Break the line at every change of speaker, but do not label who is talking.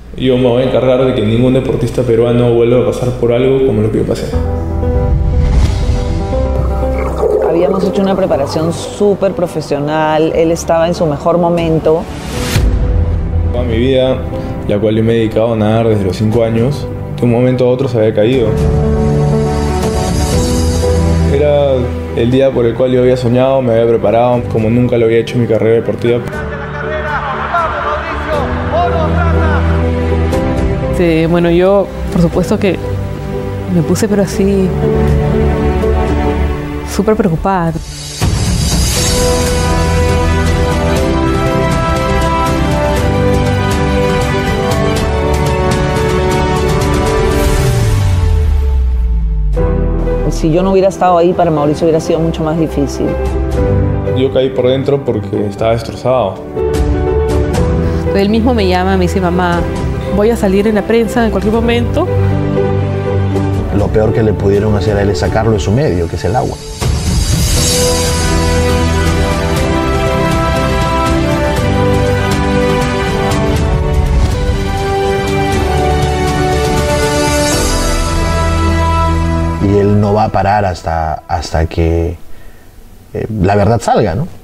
Yo me voy a encargar de que ningún deportista peruano vuelva a pasar por algo como lo que yo pasé.
Habíamos hecho una preparación súper profesional, él estaba en su mejor momento.
Toda mi vida, la cual yo me he dedicado a nadar desde los 5 años, de un momento a otro se había caído. Era el día por el cual yo había soñado, me había preparado como nunca lo había hecho en mi carrera deportiva.
Bueno, yo por supuesto que me puse pero así súper preocupada.
Si yo no hubiera estado ahí, para Mauricio hubiera sido mucho más difícil.
Yo caí por dentro porque estaba destrozado.
Él mismo me llama, me dice, mamá, voy a salir en la prensa en cualquier momento.
Lo peor que le pudieron hacer a él es sacarlo de su medio, que es el agua. Y él no va a parar hasta que la verdad salga, ¿no?